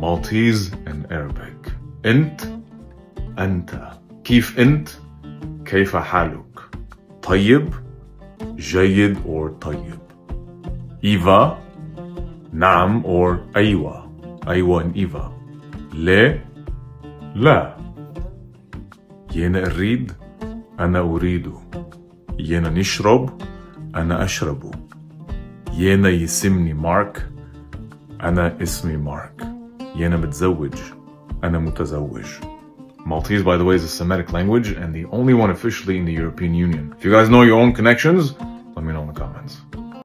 Maltese in Arabic. أنت أنت. كيف أنت؟ كيف حالك؟ طيب جيد or طيب. إيفا نعم or أيوة. أيوة in إيفا. ليه؟ لا. يانا أريد أنا أريد. يانا نشرب أنا أشرب. يانا يسمني مارك أنا اسمي مارك. يانا متزوج أنا متزوج. Maltese, by the way, is a Semitic language and the only one officially in the European Union. If you guys know your own connections, let me know in the comments.